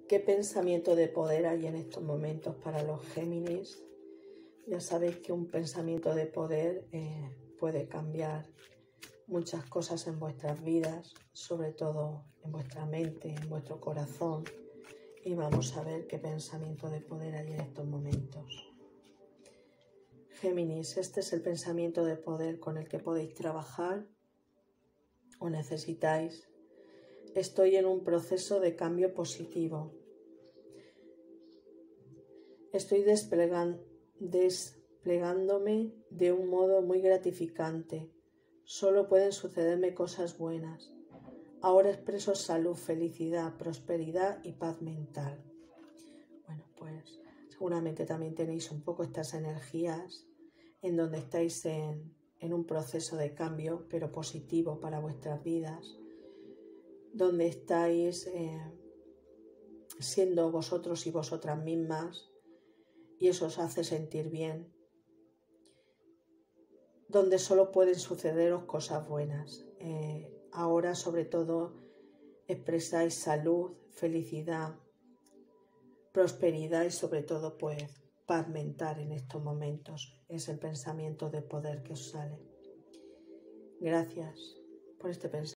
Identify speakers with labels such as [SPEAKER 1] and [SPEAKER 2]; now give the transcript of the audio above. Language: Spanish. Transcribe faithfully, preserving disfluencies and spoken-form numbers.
[SPEAKER 1] ¿Qué pensamiento de poder hay en estos momentos para los Géminis? Ya sabéis que un pensamiento de poder eh, puede cambiar muchas cosas en vuestras vidas, sobre todo en vuestra mente, en vuestro corazón. Y vamos a ver qué pensamiento de poder hay en estos momentos. Géminis, este es el pensamiento de poder con el que podéis trabajar o necesitáis. Estoy en un proceso de cambio positivo. Estoy desplegan- desplegándome de un modo muy gratificante. Solo pueden sucederme cosas buenas. Ahora expreso salud, felicidad, prosperidad y paz mental. Bueno, pues seguramente también tenéis un poco estas energías en donde estáis en, en un proceso de cambio, pero positivo para vuestras vidas, donde estáis eh, siendo vosotros y vosotras mismas y eso os hace sentir bien, donde solo pueden sucederos cosas buenas. Eh, ahora sobre todo expresáis salud, felicidad, prosperidad y sobre todo pues paz mental en estos momentos. Es el pensamiento de poder que os sale. Gracias por este pensamiento.